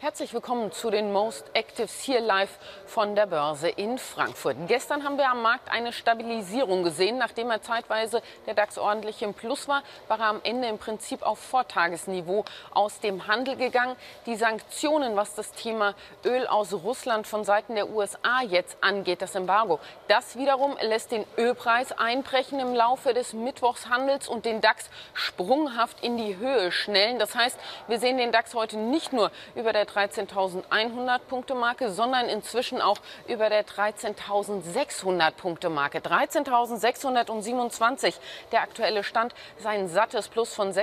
Herzlich willkommen zu den Most Actives hier live von der Börse in Frankfurt. Gestern haben wir am Markt eine Stabilisierung gesehen. Nachdem er zeitweise der DAX ordentlich im Plus war, war er am Ende im Prinzip auf Vortagesniveau aus dem Handel gegangen. Die Sanktionen, was das Thema Öl aus Russland von Seiten der USA jetzt angeht, das Embargo, das wiederum lässt den Ölpreis einbrechen im Laufe des Mittwochshandels und den DAX sprunghaft in die Höhe schnellen. Das heißt, wir sehen den DAX heute nicht nur über der 13.100 Punkte Marke, sondern inzwischen auch über der 13.600 Punkte Marke. 13.627 der aktuelle Stand ist ein sattes Plus von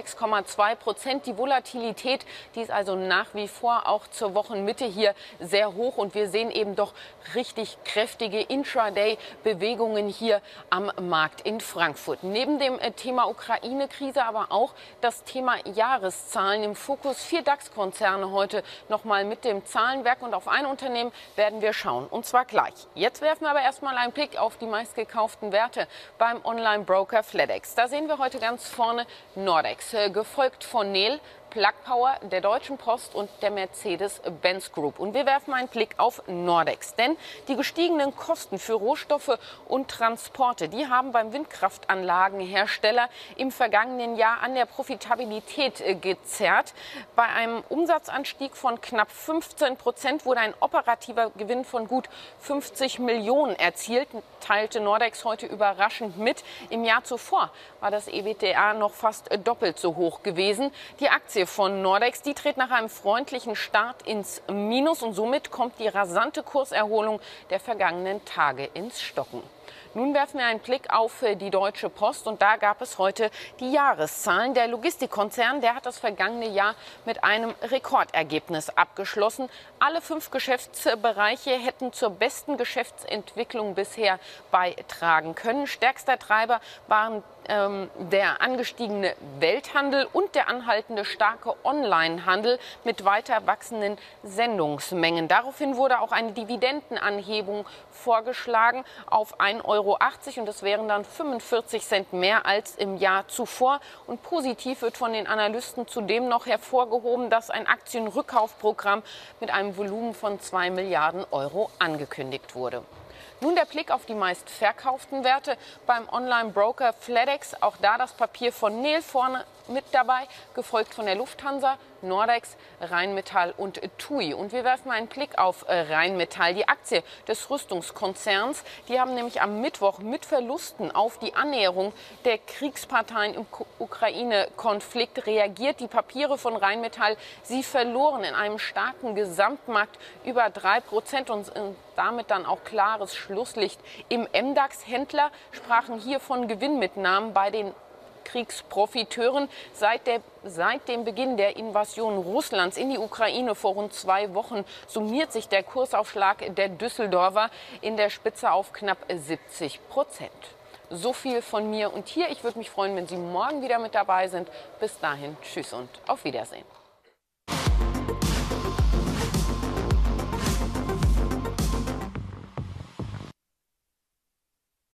6,2%. Die Volatilität, die ist also nach wie vor auch zur Wochenmitte hier sehr hoch und wir sehen eben doch richtig kräftige Intraday-Bewegungen hier am Markt in Frankfurt. Neben dem Thema Ukraine-Krise aber auch das Thema Jahreszahlen im Fokus. 4 DAX-Konzerne heute nochmal mit dem Zahlenwerk und auf ein Unternehmen werden wir schauen, und zwar gleich. Jetzt werfen wir aber erstmal einen Blick auf die meistgekauften Werte beim Online-Broker Flatex. Da sehen wir heute ganz vorne Nordex, gefolgt von Nel, Plug Power, der Deutschen Post und der Mercedes-Benz Group. Und wir werfen einen Blick auf Nordex, denn die gestiegenen Kosten für Rohstoffe und Transporte, die haben beim Windkraftanlagenhersteller im vergangenen Jahr an der Profitabilität gezerrt. Bei einem Umsatzanstieg von knapp 15% wurde ein operativer Gewinn von gut 50 Millionen erzielt, teilte Nordex heute überraschend mit. Im Jahr zuvor war das EBITDA noch fast doppelt so hoch gewesen. Die Aktie von Nordex, die tritt nach einem freundlichen Start ins Minus und somit kommt die rasante Kurserholung der vergangenen Tage ins Stocken. Nun werfen wir einen Blick auf die Deutsche Post und da gab es heute die Jahreszahlen. Der Logistikkonzern, der hat das vergangene Jahr mit einem Rekordergebnis abgeschlossen. Alle 5 Geschäftsbereiche hätten zur besten Geschäftsentwicklung bisher beitragen können. Stärkster Treiber waren der angestiegene Welthandel und der anhaltende starke Onlinehandel mit weiter wachsenden Sendungsmengen. Daraufhin wurde auch eine Dividendenanhebung vorgeschlagen auf 1,80 Euro und das wären dann 45 Cent mehr als im Jahr zuvor. Und positiv wird von den Analysten zudem noch hervorgehoben, dass ein Aktienrückkaufprogramm mit einem Volumen von 2 Milliarden Euro angekündigt wurde. Nun der Blick auf die meistverkauften Werte beim Online-Broker Flatex. Auch da das Papier von Nel vorne mit dabei, gefolgt von der Lufthansa, Nordex, Rheinmetall und TUI. Und wir werfen einen Blick auf Rheinmetall, die Aktie des Rüstungskonzerns. Die haben nämlich am Mittwoch mit Verlusten auf die Annäherung der Kriegsparteien im Ukraine-Konflikt reagiert. Die Papiere von Rheinmetall, sie verloren in einem starken Gesamtmarkt über 3% und damit dann auch klares Schlusslicht im MDAX. Händler sprachen hier von Gewinnmitnahmen bei den Kriegsprofiteuren. Seit dem Beginn der Invasion Russlands in die Ukraine vor rund 2 Wochen summiert sich der Kursaufschlag der Düsseldorfer in der Spitze auf knapp 70%. So viel von mir und hier. Ich würde mich freuen, wenn Sie morgen wieder mit dabei sind. Bis dahin, tschüss und auf Wiedersehen.